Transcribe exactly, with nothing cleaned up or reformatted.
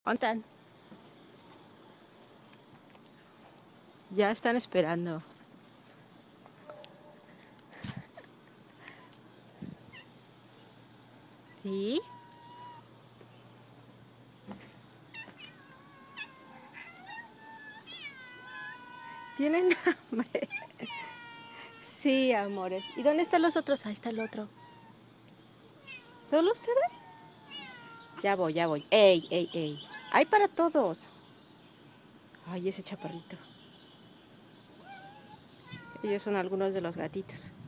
¿Dónde están? Ya están esperando. ¿Sí? ¿Tienen hambre? Sí, amores. ¿Y dónde están los otros? Ahí está el otro. ¿Solo ustedes? Ya voy, ya voy. ¡Ey, ey, ey! ¡Hay para todos! Ay, ese chaparrito. Ellos son algunos de los gatitos.